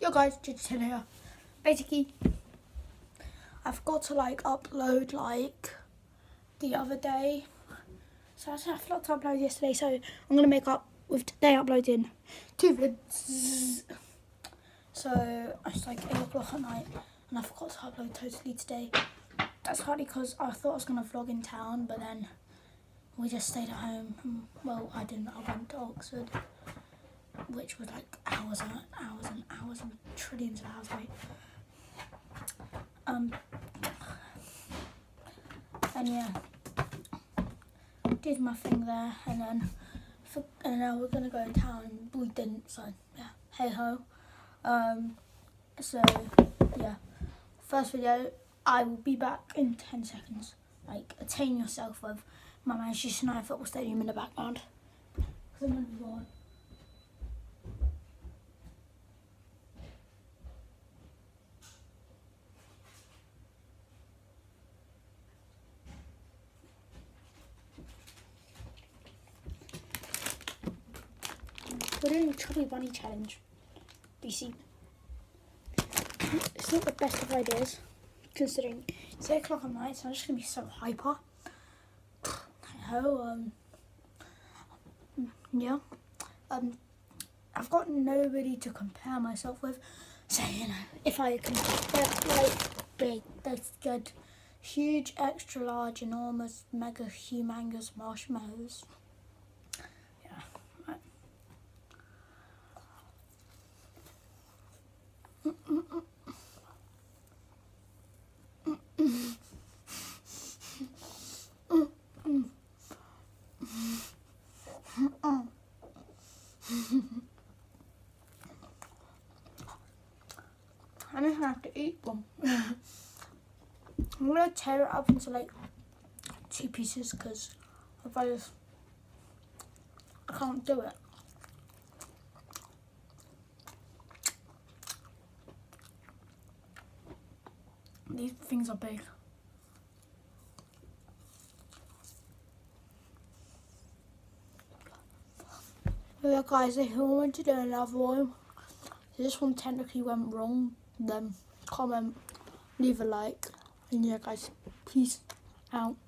Yo guys, Digital here. Basically, I forgot to upload the other day. So I forgot to upload yesterday, so I'm gonna make up with today uploading 2 vids. So it's 8 o'clock at night and I forgot to upload totally today. That's partly because I thought I was gonna vlog in town, but then we just stayed at home. Well, I didn't, I went to Oxford, which was hours and hours and hours and trillions of hours away. And yeah, did my thing there, and then we're gonna go to town. We didn't, so yeah, hey ho. So yeah, first video, I will be back in 10 seconds. Attain yourself with my Manchester United football stadium in the background, because I'm gonna be gone. We're doing a Chubby Bunny challenge. BC. It's not the best of ideas, considering it's 8 o'clock at night, so I'm just gonna be so hyper. Yeah. I've got nobody to compare myself with, so if I compare big, that's good, huge, extra large, enormous, mega, humongous marshmallows. I'm just gonna have to eat one. I'm gonna tear it up into 2 pieces because otherwise I can't do it. These things are big. But yeah guys, if you want to do another one, this one technically went wrong, then comment, leave a like, and yeah guys, peace out.